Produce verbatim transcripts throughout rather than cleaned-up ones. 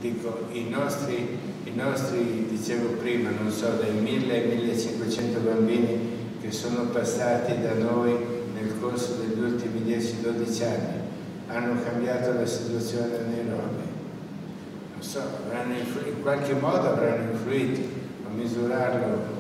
dico, i nostri, i nostri, dicevo prima, non so, dai mille ai millecinquecento bambini che sono passati da noi nel corso degli ultimi dieci dodici anni, hanno cambiato la situazione a Nairobi. Non so, avranno in qualche modo avranno influito, a misurarlo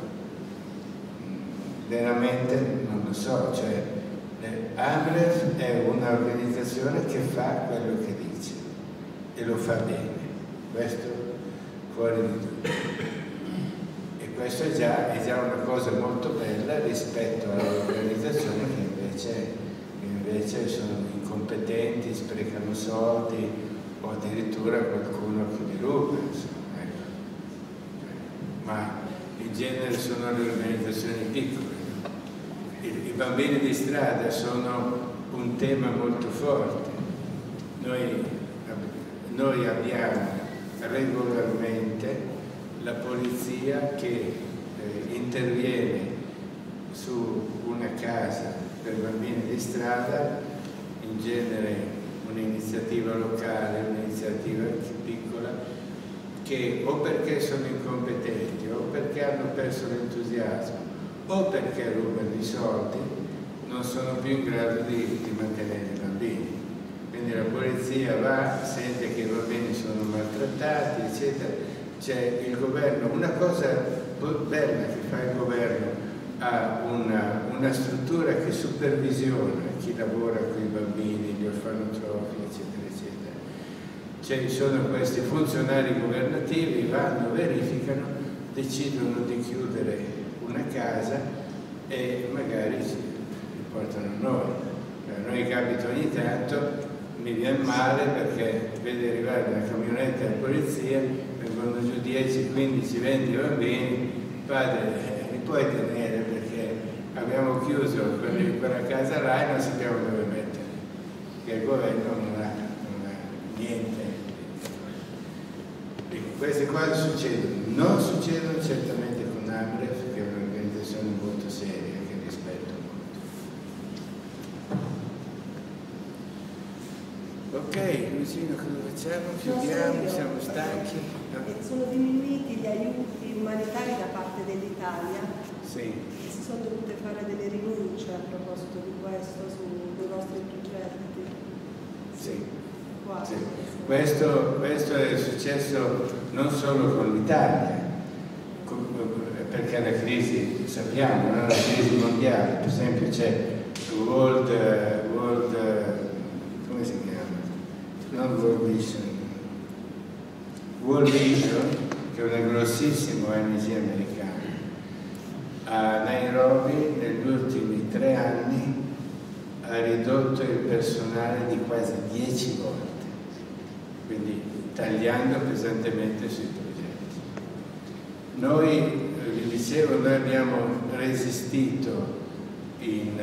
veramente non lo so, cioè Amref è un'organizzazione che fa quello che dice e lo fa bene, questo fuori di tutto. E questo è già, è già una cosa molto bella rispetto alle organizzazioni che invece, che invece sono incompetenti, sprecano soldi o addirittura qualcuno che li ruba, insomma, ecco. Ma in genere sono le organizzazioni piccole. I bambini di strada sono un tema molto forte. Noi, noi abbiamo regolarmente la polizia che eh, interviene su una casa per bambini di strada, in genere un'iniziativa locale, un'iniziativa piccola, che o perché sono incompetenti o perché hanno perso l'entusiasmo o perché rubano i soldi, non sono più in grado di, di mantenere i bambini. Quindi la polizia va, sente che i bambini sono maltrattati, eccetera. C'è il governo, una cosa bella che fa il governo, ha una, una struttura che supervisiona chi lavora con i bambini, gli orfanotrofi, eccetera, eccetera. Cioè, sono questi funzionari governativi, vanno, verificano, decidono di chiudere una casa e magari ci riportano a noi. A noi capita ogni tanto, mi viene male perché vede arrivare una camionetta della polizia, vengono giù dieci, quindici, venti bambini, padre, li puoi tenere perché abbiamo chiuso quella casa là e non sappiamo dove mettere, che il governo non ha, non ha niente. E queste cose succedono, non succedono certamente con Amref, che è un'organizzazione molto seria che rispetto molto. Ok, Luigino, cosa facciamo? Chiudiamo, siamo stanchi? No? Sono diminuiti gli aiuti umanitari da parte dell'Italia. Sì. Si sono dovute fare delle rinunce a proposito di questo sui nostri progetti. Sì. Quasi. Sì. Questo, questo è successo non solo con l'Italia, perché la crisi, sappiamo, no? La crisi mondiale, per esempio c'è World, World, come si chiama? Non World Vision, World Vision, che è una grossissima O N G americana, a Nairobi negli ultimi tre anni ha ridotto il personale di quasi dieci volte, quindi tagliando pesantemente sui progetti. Noi, vi dicevo, noi abbiamo resistito in,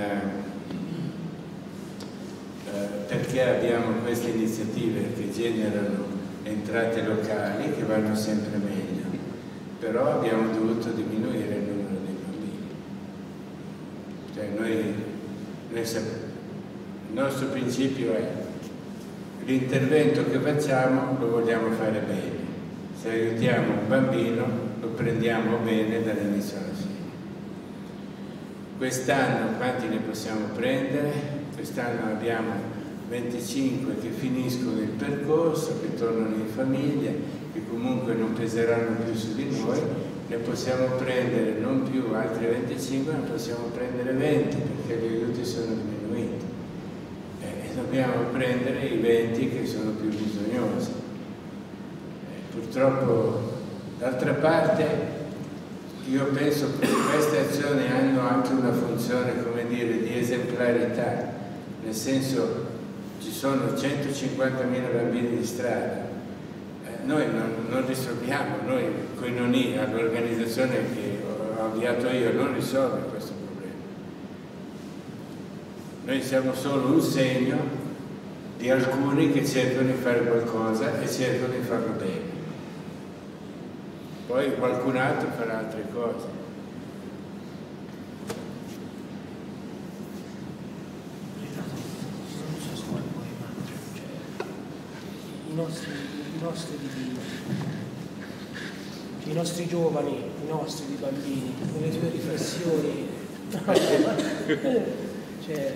eh, perché abbiamo queste iniziative che generano entrate locali che vanno sempre meglio, però abbiamo dovuto diminuire il numero dei bambini. Cioè noi, noi sappiamo, il nostro principio è l'intervento che facciamo lo vogliamo fare bene. Se aiutiamo un bambino lo prendiamo bene dall'inizio alla fine. Quest'anno quanti ne possiamo prendere? Quest'anno abbiamo venticinque che finiscono il percorso, che tornano in famiglia, che comunque non peseranno più su di noi. Ne possiamo prendere non più altri venticinque, ne possiamo prendere venti perché gli aiuti sono diminuiti. E dobbiamo prendere i venti che sono più bisognosi. E purtroppo, d'altra parte, io penso che queste azioni hanno anche una funzione, come dire, di esemplarità, nel senso ci sono centocinquantamila bambini di strada, eh, noi non, non risolviamo, noi con i nonni, all'organizzazione che ho avviato io, non risolve questo problema. Noi siamo solo un segno di alcuni che cercano di fare qualcosa e cercano di farlo bene. Poi qualcun altro farà altre cose. I nostri nostri, i nostri divini, i nostri giovani, i nostri di bambini, nelle tue riflessioni, cioè,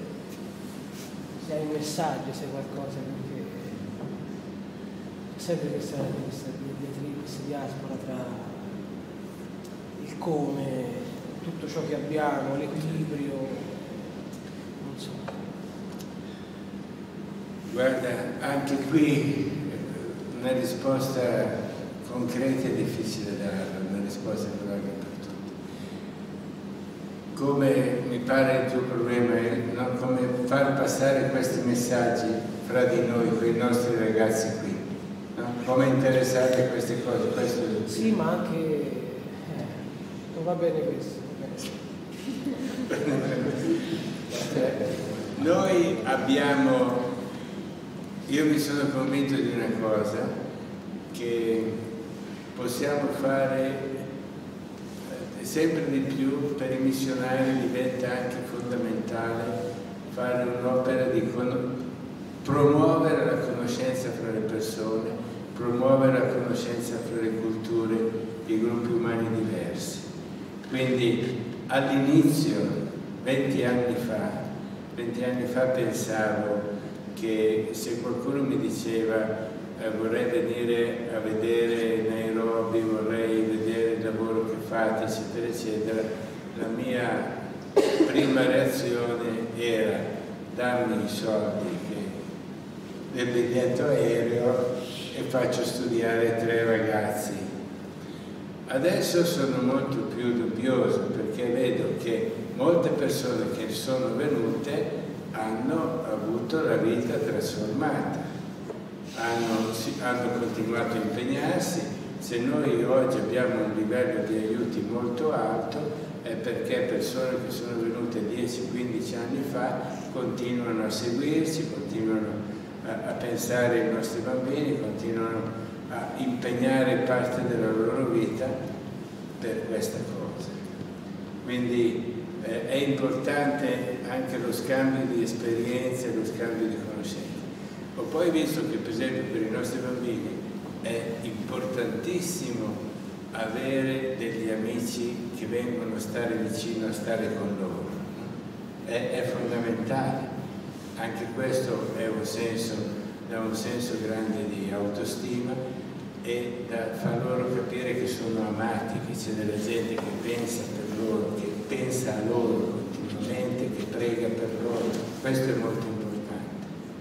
se hai un messaggio, se hai qualcosa, perché c'è sempre questa, questa, questa diaspora tra il come, tutto ciò che abbiamo, l'equilibrio, non so. Guarda, anche qui una risposta concreta è difficile darla, una risposta che valga per tutti. Come mi pare il tuo problema è, no? Come far passare questi messaggi fra di noi, con i nostri ragazzi qui, no? Come interessare a queste cose. Questo è sì, ma anche eh, non va bene questo. Va bene. Noi abbiamo, io mi sono convinto di una cosa, che possiamo fare sempre di più, per i missionari diventa anche fondamentale fare un'opera di promuovere la conoscenza fra le persone, promuovere la conoscenza fra le culture, i gruppi umani diversi. Quindi all'inizio, venti anni fa, venti anni fa pensavo che se qualcuno mi diceva eh, vorrei venire a vedere Nairobi, vorrei vedere il lavoro che fate, eccetera, eccetera, la mia prima reazione era dammi i soldi che, del biglietto aereo e faccio studiare tre ragazzi. Adesso sono molto più dubbioso perché vedo che molte persone che sono venute hanno avuto la vita trasformata, hanno, hanno continuato a impegnarsi. Se noi oggi abbiamo un livello di aiuti molto alto è perché persone che sono venute dieci quindici anni fa continuano a seguirci, continuano a, a pensare ai nostri bambini, continuano a impegnare parte della loro vita per questa cosa. Quindi eh, è importante anche lo scambio di esperienze, lo scambio di conoscenze. Ho poi visto che per esempio per i nostri bambini è importantissimo avere degli amici che vengono a stare vicino, a stare con loro. È, è fondamentale. Anche questo è un senso, dà un senso grande di autostima e da far loro capire che sono amati, che c'è della gente che pensa per loro, che pensa a loro continuamente, che prega per loro. Questo è molto importante.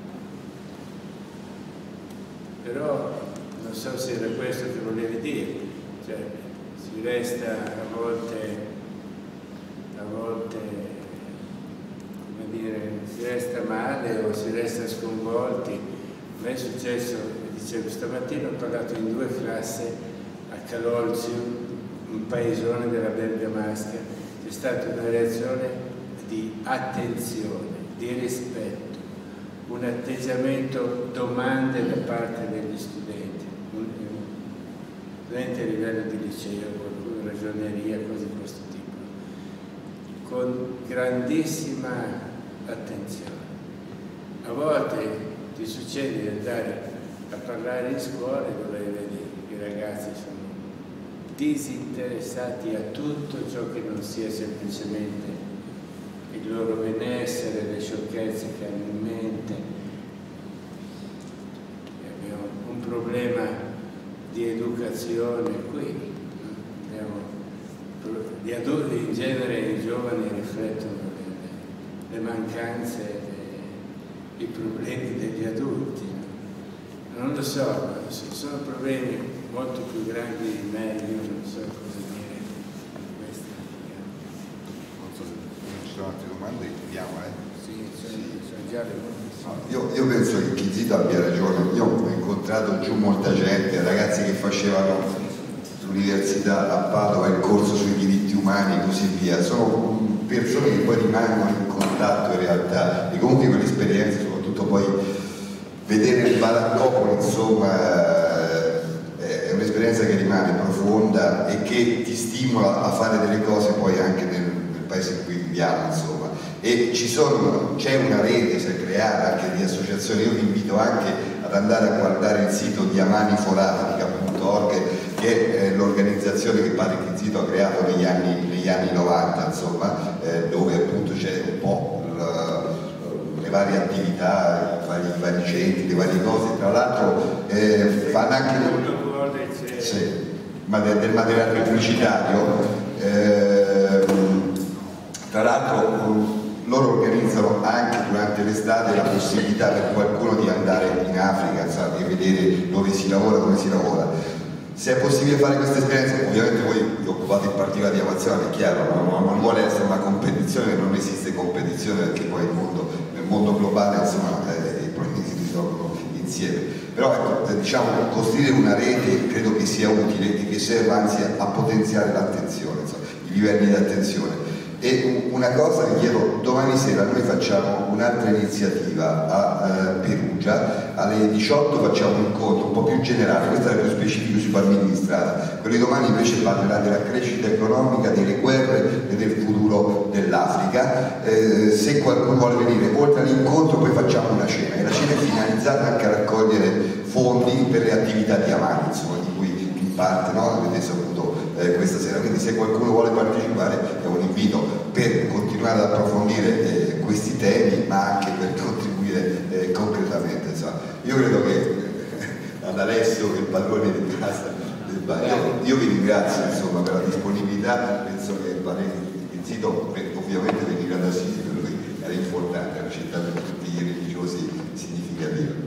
Però non so se era questo che volevi dire, cioè si resta a volte, a volte, come dire, si resta male o si resta sconvolti. A me è successo, dicevo, stamattina ho parlato in due classi a Calolzio, un paesone della Bergamasca, c'è stata una reazione di attenzione, di rispetto, un atteggiamento domande da parte degli studenti, un, studenti a livello di liceo, qualcuno ragioneria, cose di questo tipo, con grandissima attenzione. A volte ti succede di andare a parlare in scuola e dovrei vedere che i ragazzi sono disinteressati a tutto ciò che non sia semplicemente il loro benessere, le sciocchezze che hanno in mente. Abbiamo un problema di educazione qui, abbiamo, gli adulti in genere, i giovani riflettono le, le mancanze, le, i problemi degli adulti. Non lo so, ma sono problemi molto più grandi di me, io non so cosa dire di questo. Non so se ci sono altre domande, chiediamo, eh? Sì, sono, sono già le no, io, io penso che Chizito abbia ragione. Io ho incontrato giù molta gente, ragazzi che facevano l'università a Padova, il corso sui diritti umani e così via. Sono persone che poi rimangono in contatto in realtà, e comunque quell'esperienza, soprattutto poi vedere il Baraccopoli, insomma, è un'esperienza che rimane profonda e che ti stimola a fare delle cose poi anche nel, nel paese in cui viviamo, insomma. E ci sono, c'è una rete, si è creata anche di associazioni. Io vi invito anche a ad andare a guardare il sito diamani for africa punto org, che è l'organizzazione che Padre Inquisito ha creato negli anni, negli anni novanta, insomma, eh, dove appunto c'è un po' il, le varie attività, i vari, i vari centri, le varie cose. Tra l'altro eh, fanno anche sì, ma del, del materiale pubblicitario. Eh, tra l'altro loro organizzano anche durante l'estate la possibilità per qualcuno di andare in Africa, sa, di vedere dove si lavora, dove si lavora. Se è possibile fare questa esperienza, ovviamente voi vi occupate in particolare di Amazzone, è chiaro, non, non vuole essere una competizione, non esiste competizione, perché poi il mondo, nel mondo globale insomma eh, i problemi si risolvono insieme. Però ecco, diciamo, costruire una rete credo che sia utile e che serva anzi a, a potenziare l'attenzione, i livelli di attenzione. E una cosa vi chiedo, domani sera noi facciamo un'altra iniziativa a eh, Perugia, alle diciotto facciamo un incontro un po' più generale, questo è più specifico sui bambini di strada, quello di domani invece parlerà della crescita economica, delle guerre e del futuro dell'Africa. Eh, se qualcuno vuole venire, oltre all'incontro poi facciamo una cena, e la cena è finalizzata anche a raccogliere fondi per le attività di Amani, insomma, di cui in parte no, avete saputo eh, questa sera, quindi se qualcuno vuole partecipare è un invito per continuare ad approfondire eh, questi temi, ma anche per contribuire eh, concretamente. Insomma. Io credo che eh, ad Alessio, che è il padrone di casa, eh, io vi ringrazio insomma, per la disponibilità, penso che il padre Inquisito ovviamente venire ad Assisi per lui era importante, è una città per tutti i religiosi significativa.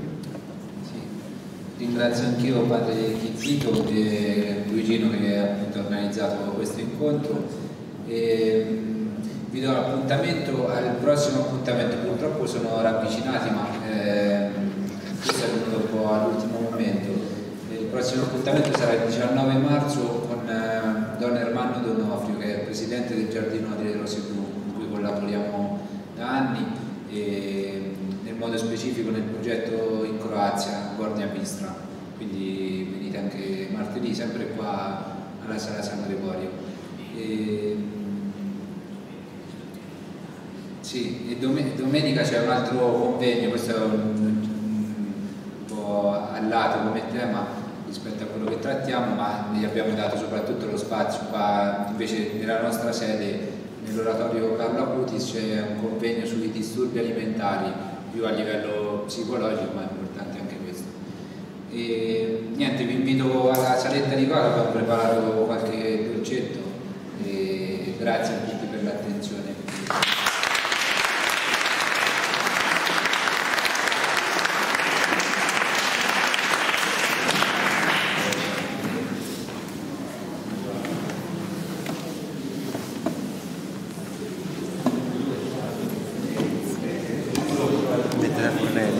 Ringrazio anch'io Padre Inquisito e Luigino che ha appunto organizzato questo incontro. E vi do l'appuntamento al prossimo appuntamento. Purtroppo sono ravvicinati, ma eh, questo è venuto un po' all'ultimo momento. Il prossimo appuntamento sarà il diciannove marzo con eh, Don Ermanno Donofrio, che è il presidente del Giardino delle Rose Blu, con cui collaboriamo da anni. E, in modo specifico nel progetto in Croazia, Gornja Bistra, quindi venite anche martedì, sempre qua alla Sala San Gregorio. E, sì, e domenica c'è un altro convegno, questo è un, un po' a lato come tema rispetto a quello che trattiamo, ma gli abbiamo dato soprattutto lo spazio qua, invece nella nostra sede, nell'oratorio Carlo Acutis, c'è un convegno sui disturbi alimentari, più a livello psicologico, ma è importante anche questo. E niente, vi invito alla saletta di casa, abbiamo preparato qualche dolcetto e grazie a tutti per l'attenzione. Mettere a